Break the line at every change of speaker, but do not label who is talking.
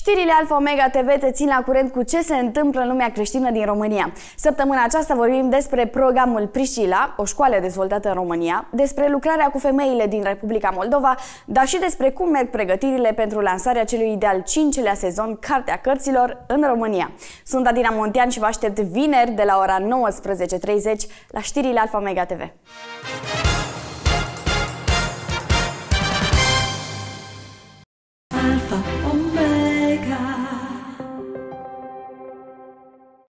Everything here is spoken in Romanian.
Știrile Alfa Omega TV te țin la curent cu ce se întâmplă în lumea creștină din România. Săptămâna aceasta vorbim despre programul Priscila, o școală dezvoltată în România, despre lucrarea cu femeile din Republica Moldova, dar și despre cum merg pregătirile pentru lansarea celui de-al 5-lea sezon Cartea Cărților în România. Sunt Adina Montean și vă aștept vineri de la ora 19:30 la Știrile Alfa Omega TV.